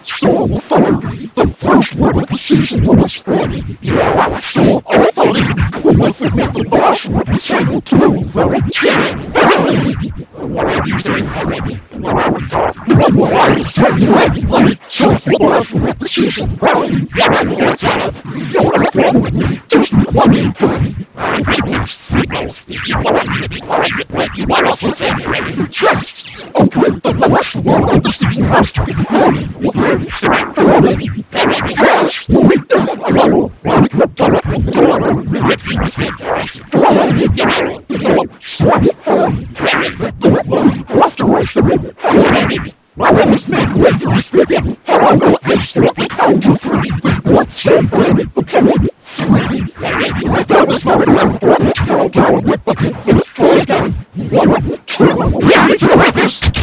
So finally, the first word of the season was ready. Yeah, so I thought it was the last word was able to very what are you saying already? What are we talking about? What are you saying already? So the last word of the season ready. You're wrong with me. Just one in play. You want me to be quiet when you want us to say ready to trust. Okay, the last word of the season has to be ready. Yes, we don't know. What